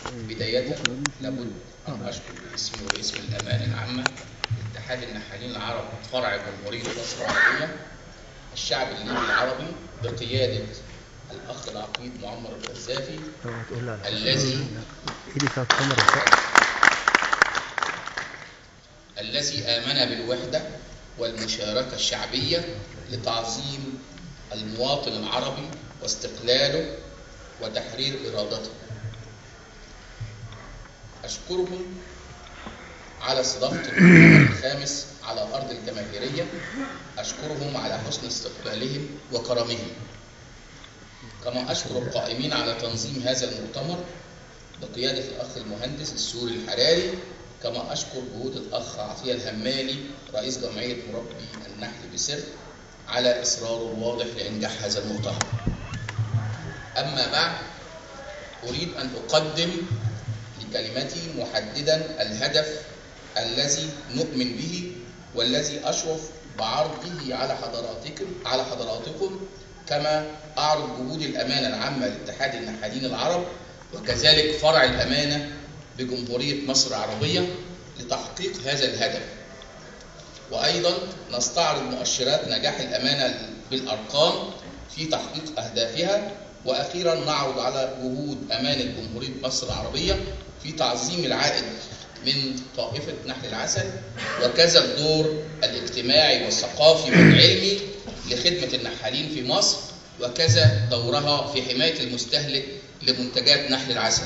بداية لابد أن أشكر باسمي وباسم الأمانة العامة لاتحاد النحالين العرب فرع جمهورية مصر العربية الشعب الليبي العربي بقيادة الأخ العقيد معمر القذافي الذي آمن بالوحدة والمشاركة الشعبية لتعظيم المواطن العربي واستقلاله وتحرير إرادته. أشكرهم على استضافة المؤتمر الخامس على أرض الجماهيرية. أشكرهم على حسن استقبالهم وكرمهم، كما أشكر القائمين على تنظيم هذا المؤتمر بقيادة الأخ المهندس السوري الحراري، كما أشكر جهود الأخ عطية الهمالي رئيس جمعية مربي النحل بسر على إصراره الواضح لإنجاح هذا المؤتمر. أما بعد، أريد أن أقدم لكلمتي محددا الهدف الذي نؤمن به والذي أشرف بعرضه على حضراتكم، كما أعرض جهود الأمانة العامة لاتحاد النحالين العرب وكذلك فرع الأمانة بجمهورية مصر العربية لتحقيق هذا الهدف. وأيضا نستعرض مؤشرات نجاح الأمانة بالأرقام في تحقيق أهدافها. وأخيرا نعرض على جهود أمانة جمهورية مصر العربية في تعظيم العائد من طائفة نحل العسل، وكذا الدور الاجتماعي والثقافي والعلمي لخدمة النحالين في مصر، وكذا دورها في حماية المستهلك لمنتجات نحل العسل.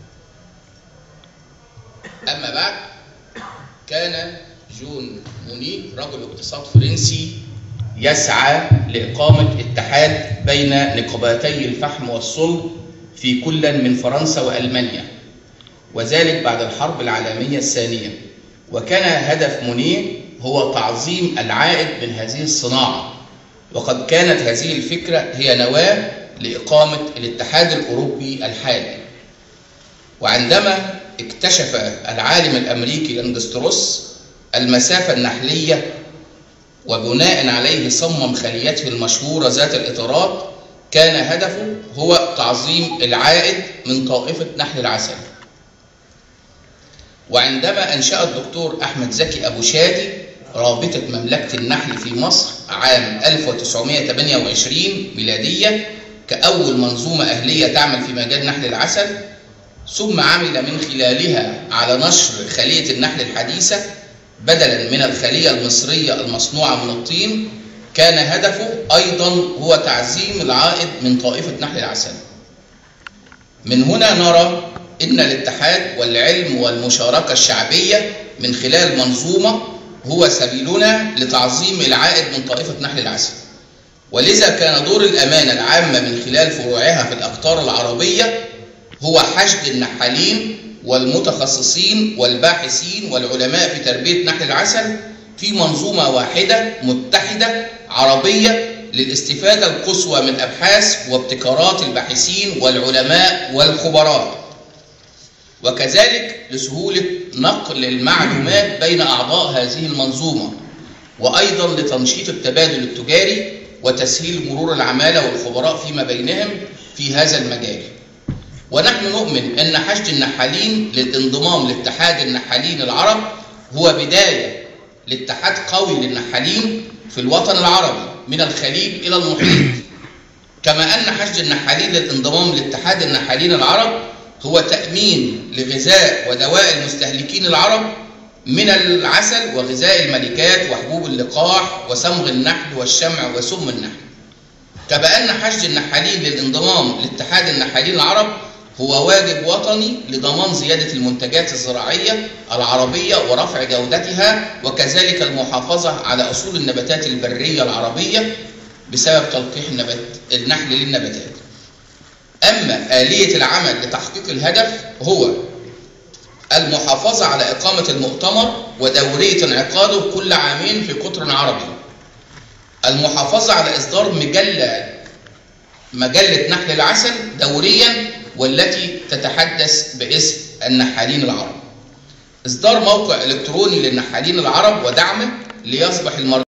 أما بعد، كان جون موني رجل اقتصاد فرنسي يسعى لإقامة اتحاد بين نقابتي الفحم والصلب في كل من فرنسا وألمانيا، وذلك بعد الحرب العالمية الثانية. وكان هدف موني هو تعظيم العائد من هذه الصناعة، وقد كانت هذه الفكرة هي نواة لإقامة الاتحاد الأوروبي الحالي. وعندما اكتشف العالم الأمريكي لانجستروس المسافة النحلية وبناء عليه صمم خليته المشهورة ذات الإطارات، كان هدفه هو تعظيم العائد من طائفة نحل العسل. وعندما أنشأ الدكتور أحمد زكي أبو شادي رابطة مملكة النحل في مصر عام 1928 ميلادية كأول منظومة أهلية تعمل في مجال نحل العسل، ثم عمل من خلالها على نشر خلية النحل الحديثة بدلا من الخلية المصرية المصنوعة من الطين، كان هدفه أيضا هو تعزيم العائد من طائفة نحل العسل. من هنا نرى إن الاتحاد والعلم والمشاركة الشعبية من خلال منظومة هو سبيلنا لتعظيم العائد من طائفة نحل العسل. ولذا كان دور الأمانة العامة من خلال فروعها في الأقطار العربية هو حشد النحالين والمتخصصين والباحثين والعلماء في تربية نحل العسل في منظومة واحدة متحدة عربية للاستفادة القصوى من أبحاث وابتكارات الباحثين والعلماء والخبراء، وكذلك لسهولة نقل المعلومات بين أعضاء هذه المنظومة، وأيضا لتنشيط التبادل التجاري وتسهيل مرور العمالة والخبراء فيما بينهم في هذا المجال. ونحن نؤمن أن حشد النحالين للانضمام لاتحاد النحالين العرب هو بداية لاتحاد قوي للنحالين في الوطن العربي من الخليج إلى المحيط، كما أن حشد النحالين للانضمام لاتحاد النحالين العرب هو تأمين لغذاء ودواء المستهلكين العرب من العسل وغذاء الملكات وحبوب اللقاح وصمغ النحل والشمع وسم النحل. كما أن حشد النحالين للانضمام لاتحاد النحالين العرب هو واجب وطني لضمان زيادة المنتجات الزراعية العربية ورفع جودتها، وكذلك المحافظة على أصول النباتات البرية العربية بسبب تلقيح النحل للنباتات. أما آلية العمل لتحقيق الهدف هو المحافظة على إقامة المؤتمر ودورية انعقاده كل عامين في قطر عربي، المحافظة على إصدار مجلة نحل العسل دوريا والتي تتحدث باسم النحالين العرب، إصدار موقع إلكتروني للنحالين العرب ودعمه ليصبح